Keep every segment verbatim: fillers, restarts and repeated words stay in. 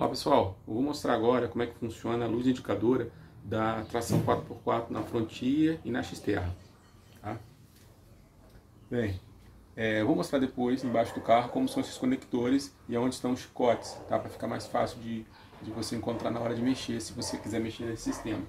Olá pessoal, eu vou mostrar agora como é que funciona a luz indicadora da tração quatro por quatro na Frontier e na Xterra. Tá? Bem, é, eu vou mostrar depois embaixo do carro como são esses conectores e onde estão os chicotes, tá? Para ficar mais fácil de, de você encontrar na hora de mexer, se você quiser mexer nesse sistema.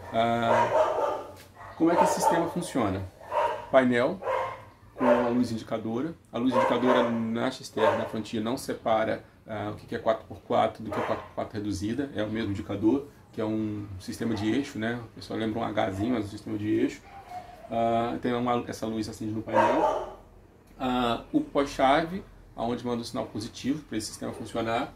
Ah, como é que esse sistema funciona? Painel com a luz indicadora. A luz indicadora na Xterra, na Frontier, não separa uh, o que é quatro por quatro do que é quatro por quatro reduzida. É o mesmo indicador, que é um sistema de eixo, né? O pessoal lembra um Hzinho, mas é um sistema de eixo. Uh, tem uma, essa luz acende no painel. Uh, o pós-chave, onde manda o sinal positivo para esse sistema funcionar.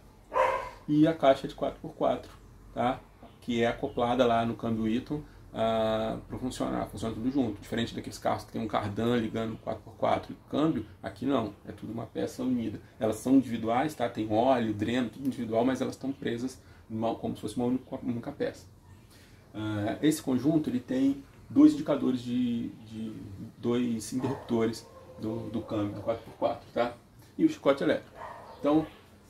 E a caixa de quatro por quatro, tá? Que é acoplada lá no câmbio Eaton. Uh, para funcionar, funciona tudo junto, diferente daqueles carros que tem um cardan ligando quatro por quatro e câmbio, aqui não, é tudo uma peça unida. Elas são individuais, tá? Tem óleo, dreno, tudo individual, mas elas estão presas numa, como se fosse uma única, uma única peça. Uh, esse conjunto ele tem dois indicadores de, de dois interruptores do, do câmbio do quatro por quatro, tá? E o chicote elétrico. Então,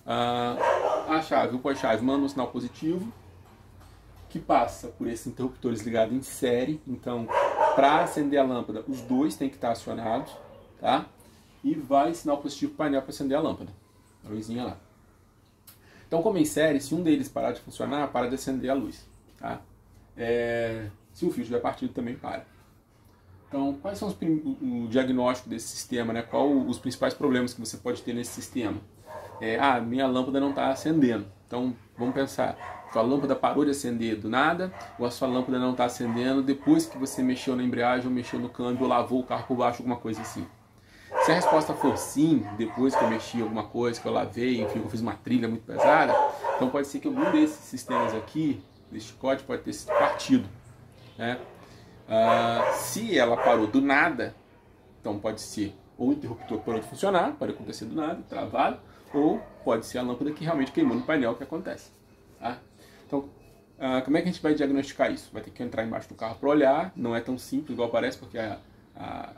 uh, a chave, o pós-chave manda um sinal positivo, que passa por esses interruptores ligados em série. Então, para acender a lâmpada, os dois têm que estar acionados, tá? E vai sinal positivo para o painel para acender a lâmpada, a luzinha lá. Então, como em série, se um deles parar de funcionar, para de acender a luz, tá? É, se o fio estiver partido, também para. Então, quais são os, o, o diagnóstico desse sistema, né? Qual os principais problemas que você pode ter nesse sistema? É, ah, minha lâmpada não está acendendo. Então, vamos pensar. Sua lâmpada parou de acender do nada, ou a sua lâmpada não está acendendo depois que você mexeu na embreagem, ou mexeu no câmbio, ou lavou o carro por baixo, alguma coisa assim. Se a resposta for sim, depois que eu mexi alguma coisa, que eu lavei, enfim, eu fiz uma trilha muito pesada, então pode ser que algum desses sistemas aqui, desse chicote, pode ter sido partido. Né? Ah, se ela parou do nada, então pode ser ou o interruptor parou de funcionar, pode acontecer do nada, travado, ou pode ser a lâmpada que realmente queimou no painel, que acontece. Tá? Então, uh, como é que a gente vai diagnosticar isso? Vai ter que entrar embaixo do carro para olhar, não é tão simples igual parece, porque a, a,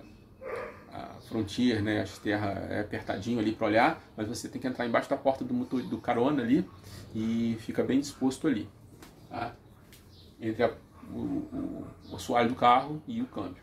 a Frontier, né, a Xterra é apertadinho ali para olhar, mas você tem que entrar embaixo da porta do, motor, do carona ali e fica bem disposto ali, tá? Entre a, o, o, o assoalho do carro e o câmbio.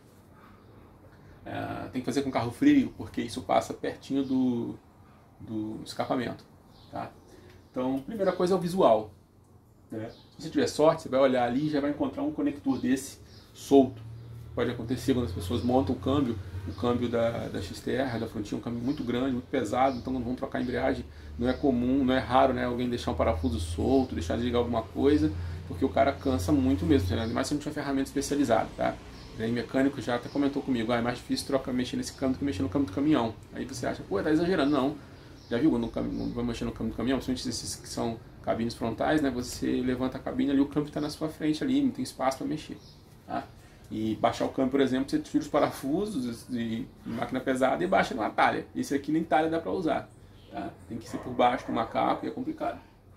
Uh, tem que fazer com o carro frio, porque isso passa pertinho do, do escapamento. Tá? Então, a primeira coisa é o visual. Né? Se você tiver sorte, você vai olhar ali e já vai encontrar um conector desse solto. Pode acontecer quando as pessoas montam o câmbio, o câmbio da, da Xterra, da Frontier, um câmbio muito grande, muito pesado, então quando vão trocar a embreagem, não é comum, não é raro, né, alguém deixar um parafuso solto, deixar de ligar alguma coisa, porque o cara cansa muito mesmo, né? Mas se não tiver ferramenta especializada, tá? Aí mecânico já até comentou comigo, ah, é mais difícil trocar, mexer nesse câmbio do que mexer no câmbio do caminhão. Aí você acha, pô, tá exagerando. Não. Já viu quando vai mexer no câmbio do caminhão, principalmente esses que são cabines frontais, né? Você levanta a cabine ali, o câmbio está na sua frente ali, não tem espaço para mexer. Tá? E baixar o câmbio, por exemplo, você tira os parafusos de máquina pesada e baixa numa talha. Esse aqui nem talha dá para usar. Tá? Tem que ser por baixo com macaco e é complicado.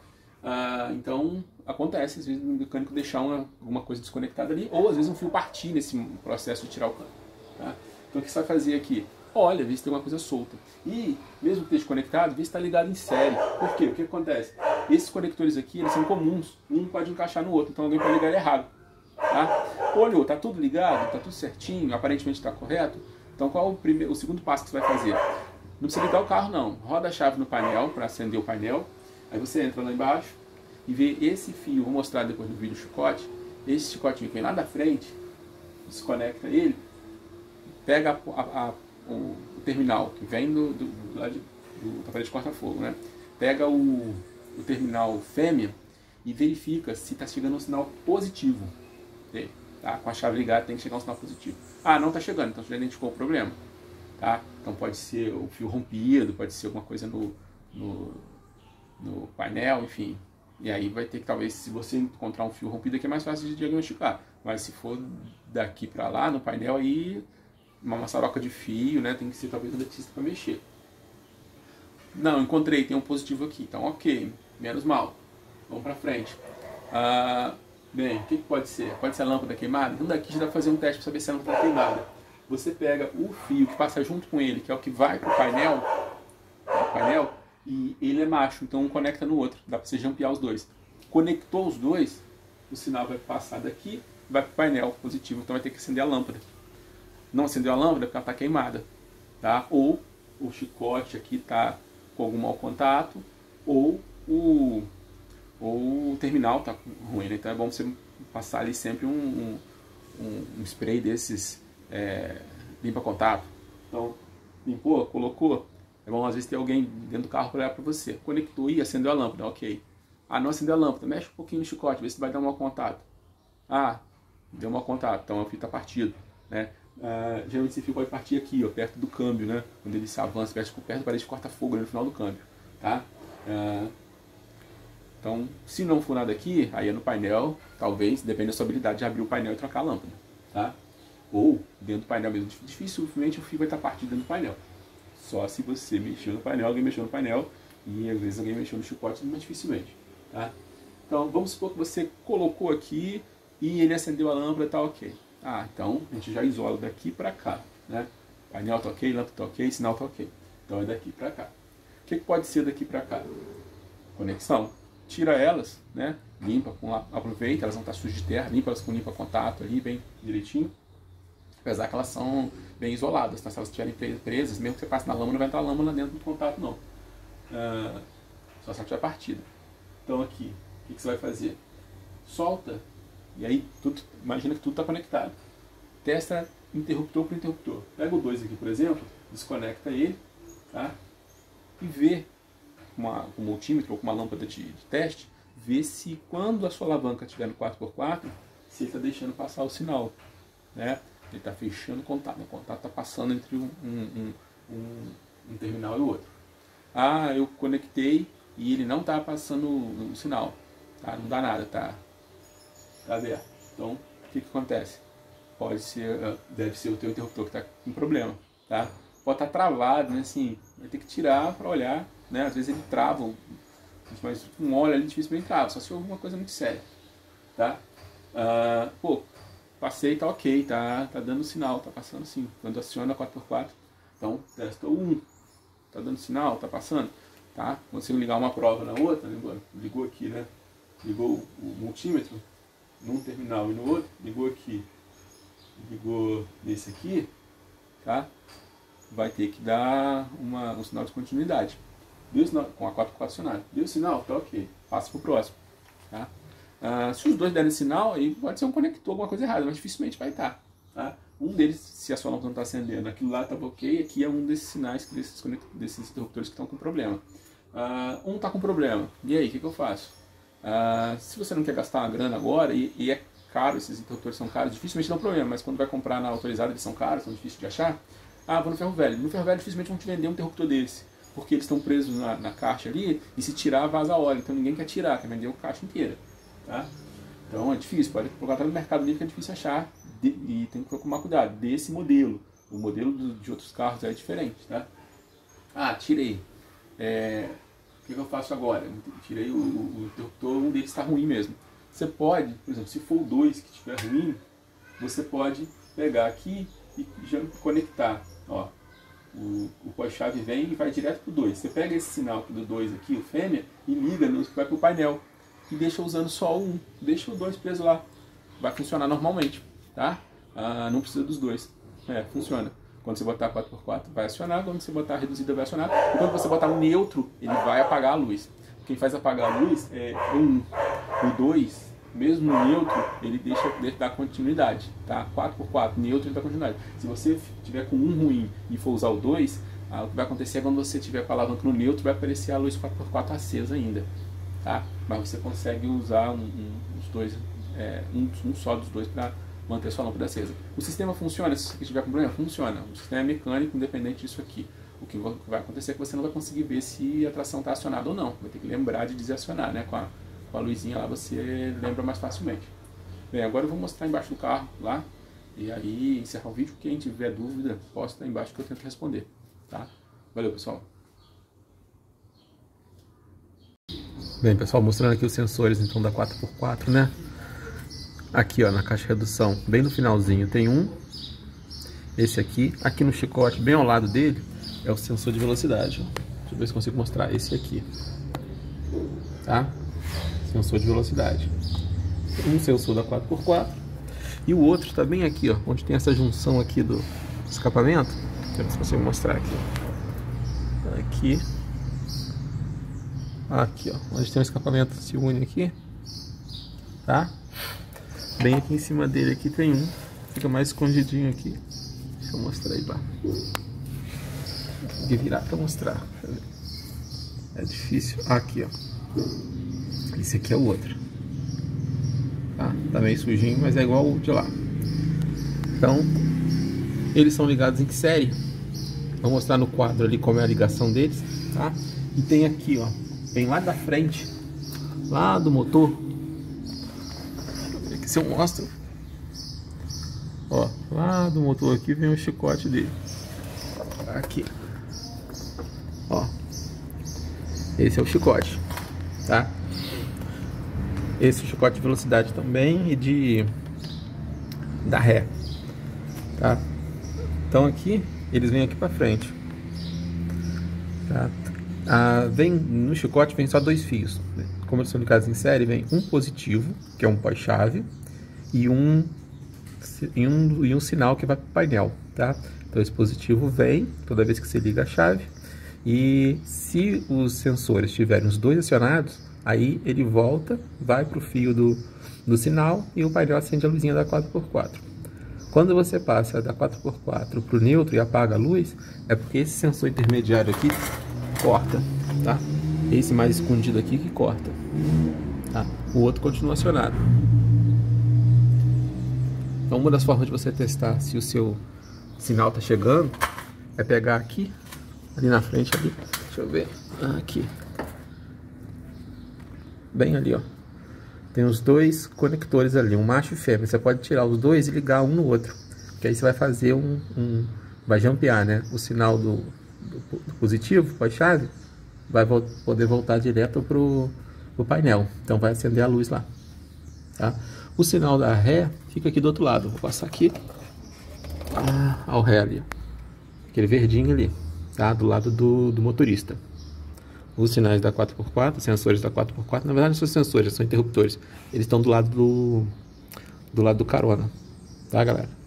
Ah, então, acontece, às vezes o mecânico deixar uma, alguma coisa desconectada ali, ou às vezes um fio partir nesse processo de tirar o câmbio. Tá? Então, o que você vai fazer aqui? Olha, vê se tem uma coisa solta. E, mesmo que esteja conectado, vê se está ligado em série. Por quê? O que acontece? Esses conectores aqui, eles são comuns. Um pode encaixar no outro, então alguém pode ligar ele errado. Tá? Olhou, está tudo ligado? Está tudo certinho? Aparentemente está correto? Então, qual é o, primeiro, o segundo passo que você vai fazer? Não precisa ligar o carro, não. Roda a chave no painel, para acender o painel. Aí você entra lá embaixo e vê esse fio. Vou mostrar depois no vídeo o chicote. Esse chicotinho que vem lá da frente, desconecta ele, pega a, a, a O, o terminal que vem do, do, do, do, do aparelho de corta-fogo, né? Pega o, o terminal fêmea e verifica se está chegando um sinal positivo. Dele, tá? Com a chave ligada tem que chegar um sinal positivo. Ah, não está chegando, então você já identificou o problema. Tá? Então pode ser o fio rompido, pode ser alguma coisa no, no, no painel, enfim. E aí vai ter que, talvez, se você encontrar um fio rompido aqui é mais fácil de diagnosticar. Mas se for daqui para lá no painel, aí uma maçaroca de fio, né? Tem que ser talvez um eletricista para mexer. Não, encontrei, tem um positivo aqui. Então, ok, menos mal. Vamos para frente. Ah, bem, o que, que pode ser? Pode ser a lâmpada queimada? Então daqui já dá para fazer um teste para saber se a lâmpada está queimada. Você pega o fio que passa junto com ele, que é o que vai para o painel, o painel, e ele é macho, então um conecta no outro, dá para você jampear os dois. Conectou os dois, o sinal vai passar daqui, vai para o painel positivo, então vai ter que acender a lâmpada. Não acendeu a lâmpada porque ela está queimada, tá? Ou o chicote aqui está com algum mau contato, ou o, ou o terminal está ruim, né? Então é bom você passar ali sempre um, um, um spray desses é, limpa-contato. Então, limpou, colocou. É bom às vezes ter alguém dentro do carro para olhar para você. Conectou e acendeu a lâmpada, ok. Ah, não acendeu a lâmpada, mexe um pouquinho no chicote, vê se vai dar um mau contato. Ah, deu um mau contato, então o fio está partido, né? Ah, geralmente esse fio pode partir aqui, ó, perto do câmbio, né? Quando ele se avança, perto, perto da parede de corta-fogo, né, no final do câmbio, tá? Ah, então, se não for nada aqui, aí é no painel, talvez, depende da sua habilidade de abrir o painel e trocar a lâmpada, tá? Ou dentro do painel mesmo. Dificilmente o fio vai estar partido dentro do painel. Só se você mexeu no painel, alguém mexeu no painel, e às vezes alguém mexeu no chicote, mas dificilmente, tá? Então, vamos supor que você colocou aqui e ele acendeu a lâmpada, tá ok. Ah, então a gente já isola daqui para cá, né? Painel tá ok, lâmpada tá ok, sinal tá ok. Então é daqui para cá. O que, que pode ser daqui para cá? Conexão. Tira elas, né? Limpa, com, aproveita, elas vão estar sujas de terra, limpa elas com limpa-contato ali, bem direitinho. Apesar que elas são bem isoladas, tá? Se elas estiverem presas, mesmo que você passe na lâmina, não vai entrar lâmina dentro do contato, não. Ah, só se ela estiver partida. Então aqui, o que, que você vai fazer? Solta, e aí tudo, imagina que tudo está conectado. Testa interruptor por interruptor. Pega o dois aqui, por exemplo, desconecta ele, tá? E vê uma, com um multímetro ou com uma lâmpada de, de teste, vê se quando a sua alavanca estiver no quatro por quatro, se ele está deixando passar o sinal, né? Ele está fechando o contato, o contato está passando entre um, um, um, um terminal e o outro. Ah, eu conectei e ele não está passando o, o sinal, tá? Não dá nada, tá, tá aberto. Então, o que, que acontece? Pode ser, deve ser o teu interruptor que está com problema, tá? Pode estar travado, né? Assim, vai ter que tirar para olhar, né? Às vezes ele trava, mas um óleo ali dificilmente trava, só se for alguma coisa muito séria, tá? Ah, pô, passei, tá ok, tá, tá dando sinal, tá passando sim. Quando aciona quatro por quatro, então testa o um, tá dando sinal, tá passando, tá? Consigo ligar uma prova na outra, ligou, ligou aqui, né? Ligou o multímetro num terminal e no outro, ligou aqui, ligou nesse aqui, tá? Vai ter que dar uma, um sinal de continuidade. Deu sinal, com a quatro por quatro acionada. Deu sinal, tá ok, passa pro próximo, tá? Ah, se os dois derem sinal, aí pode ser um conector, alguma coisa errada, mas dificilmente vai estar. Tá? Um deles, se a sua lâmpada não está acendendo, aquilo lá estava ok, aqui é um desses sinais, desses, desses interruptores que estão com problema. Ah, um está com problema, e aí, o que, que eu faço? Ah, se você não quer gastar uma grana agora, e, e é caro, esses interruptores são caros, dificilmente dão problema, mas quando vai comprar na autorizada eles são caros, são difíceis de achar. Ah, vou no ferro velho. No ferro velho dificilmente vão te vender um interruptor desse, porque eles estão presos na, na caixa ali, e se tirar vaza óleo, então ninguém quer tirar, quer vender a caixa inteira. Tá? Então é difícil, pode colocar no Mercado Livre que é difícil achar de, e tem que tomar cuidado desse modelo. O modelo do, de outros carros é diferente, tá? Ah, tirei. É, o que, que eu faço agora? Tirei o, o, o interruptor, um deles está ruim mesmo. Você pode, por exemplo, se for o dois que estiver ruim, você pode pegar aqui e já conectar. Ó, o, o pós-chave vem e vai direto para o dois. Você pega esse sinal aqui do dois aqui, o fêmea, e liga, no, vai para o painel. E deixa usando só o um, deixa o dois preso lá, vai funcionar normalmente, tá? Ah, não precisa dos dois, é, funciona. Quando você botar quatro por quatro vai acionar, quando você botar a reduzida vai acionar, e quando você botar o neutro, ele vai apagar a luz. Quem faz apagar a luz é o um, o dois, mesmo no neutro, ele deixa, deixa dar continuidade, tá? quatro por quatro, neutro ele dá continuidade. Se você tiver com um ruim e for usar o dois, ah, o que vai acontecer é quando você tiver com a alavanca no neutro, vai aparecer a luz quatro por quatro acesa ainda. Tá? Mas você consegue usar um, um, os dois, é, um, um só dos dois para manter sua lâmpada acesa. O sistema funciona, se você tiver com problema, funciona. O sistema é mecânico, independente disso aqui. O que vai acontecer é que você não vai conseguir ver se a tração está acionada ou não. Vai ter que lembrar de desacionar, né? Com a, com a luzinha lá você lembra mais facilmente. Bem, agora eu vou mostrar embaixo do carro lá, e aí encerrar o vídeo. Quem tiver dúvida, posta aí embaixo que eu tento responder. Tá? Valeu, pessoal! Bem, pessoal, mostrando aqui os sensores então da quatro por quatro, né? Aqui, ó, na caixa de redução, bem no finalzinho, tem um. Esse aqui, aqui no chicote, bem ao lado dele, é o sensor de velocidade. Ó. eu ver se consigo mostrar esse aqui, tá? Sensor de velocidade. Um sensor da quatro por quatro e o outro está bem aqui, ó, onde tem essa junção aqui do escapamento. Deixa eu ver se consigo mostrar aqui. Aqui. Aqui, ó, onde tem um escapamento se une aqui, tá? Bem aqui em cima dele aqui tem um, fica mais escondidinho aqui. Deixa eu mostrar aí lá. Tem que virar para mostrar. É difícil. Aqui, ó. Esse aqui é o outro. Tá? Tá meio sujinho, mas é igual o de lá. Então, eles são ligados em que série? Vou mostrar no quadro ali como é a ligação deles, tá? E tem aqui, ó, vem lá da frente, lá do motor. Deixa eu ver aqui se eu mostro. Ó, lá do motor aqui vem o chicote dele. Aqui. Ó. Esse é o chicote, tá? Esse é o chicote de velocidade também e de da ré, tá? Então aqui eles vêm aqui para frente, tá? Ah, vem no chicote vem só dois fios. Como eles são ligados em série, vem um positivo, que é um pós-chave, e um e um e um sinal que vai para o painel, tá? Então esse positivo vem toda vez que você liga a chave, e se os sensores tiverem os dois acionados, aí ele volta, vai para o fio do, do sinal e o painel acende a luzinha da quatro por quatro. Quando você passa da quatro por quatro para o neutro e apaga a luz, é porque esse sensor intermediário aqui corta, tá? Esse mais escondido aqui que corta, tá? O outro continua acionado. Então uma das formas de você testar se o seu sinal está chegando é pegar aqui, ali na frente, ali, deixa eu ver, aqui, bem ali, ó, tem os dois conectores ali, um macho e fêmea. Você pode tirar os dois e ligar um no outro, que aí você vai fazer um, um vai jampear, né, o sinal do, do, do positivo com a chave, vai vo poder voltar direto pro, pro painel, então vai acender a luz lá, tá? O sinal da ré fica aqui do outro lado, vou passar aqui, ah, ao ré ali, aquele verdinho ali, tá, do lado do, do motorista. Os sinais da quatro por quatro, os sensores da quatro por quatro, na verdade não são sensores, são interruptores. Eles estão do lado do, do lado do carona, tá, galera?